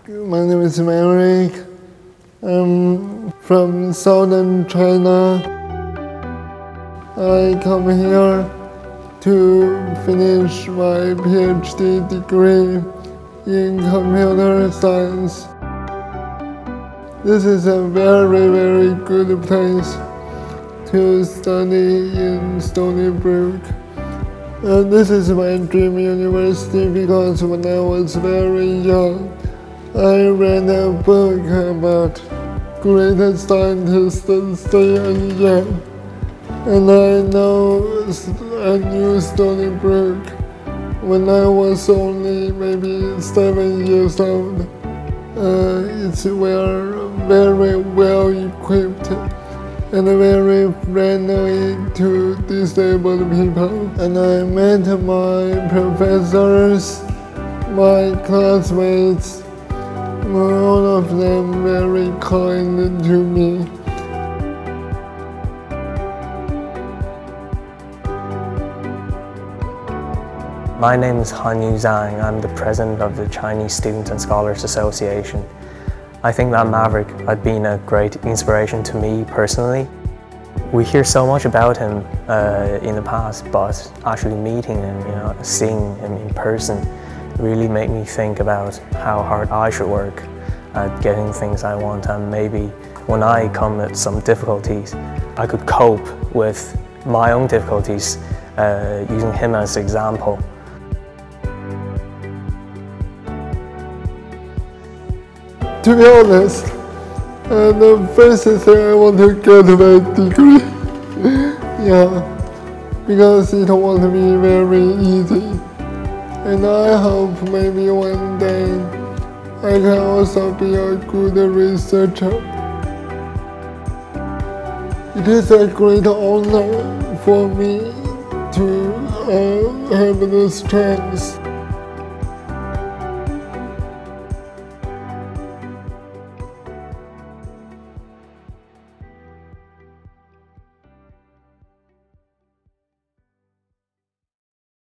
My name is Maverick. I'm from southern China. I come here to finish my PhD degree in computer science. This is a very, very good place to study in Stony Brook. This is my dream university because when I was very young, I read a book about great scientists staying young. And I knew Stony Brook when I was only maybe 7 years old. We're very well equipped and very friendly to disabled people. And I met my professors, my classmates, all of them very kind to me. My name is Hanyu Zhang. I'm the president of the Chinese Students and Scholars Association. I think that Maverick had been a great inspiration to me personally. We hear so much about him in the past, but actually meeting him, seeing him in person really made me think about how hard I should work at getting things I want, and maybe when I come at some difficulties, I could cope with my own difficulties using him as an example. To be honest, the first thing I want to get my degree. Because it won't be very easy. And I hope maybe one day I can also be a good researcher. It is a great honor for me to have this chance.